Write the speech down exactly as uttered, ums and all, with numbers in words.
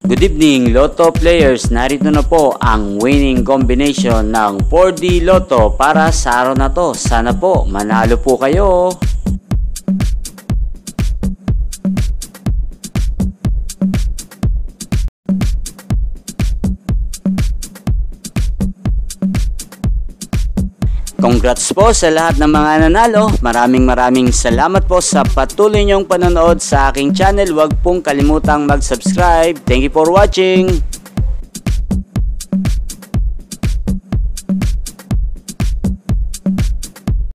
Good evening Lotto players, narito na po ang winning combination ng four D Lotto para sa araw na to. Sana po manalo po kayo. Congrats po sa lahat ng mga nanalo. Maraming maraming salamat po sa patuloy niyong panonood sa aking channel. Huwag pong kalimutang mag-subscribe. Thank you for watching.